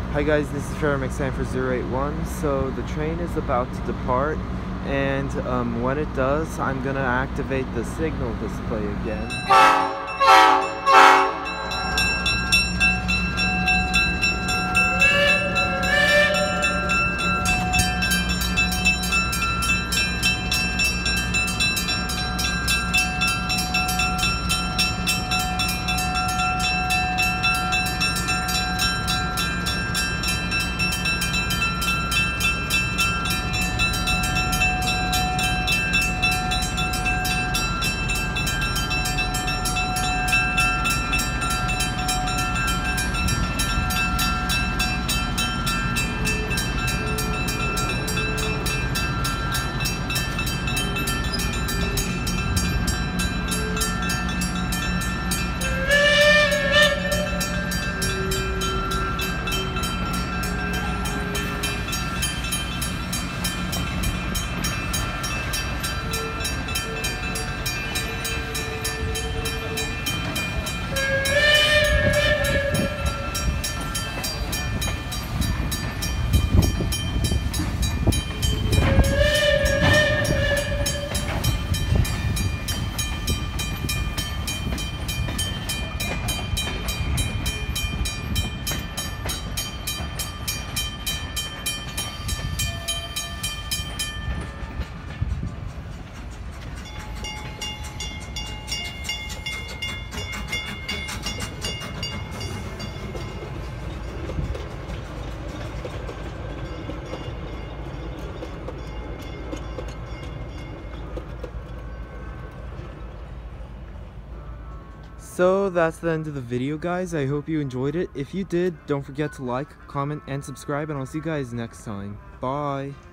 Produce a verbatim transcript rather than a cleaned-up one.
Hi guys, this is Trevor for zero eight one. So the train is about to depart, and um, when it does, I'm gonna activate the signal display again. So that's the end of the video, guys. I hope you enjoyed it. If you did, don't forget to like, comment, and subscribe, and I'll see you guys next time. Bye!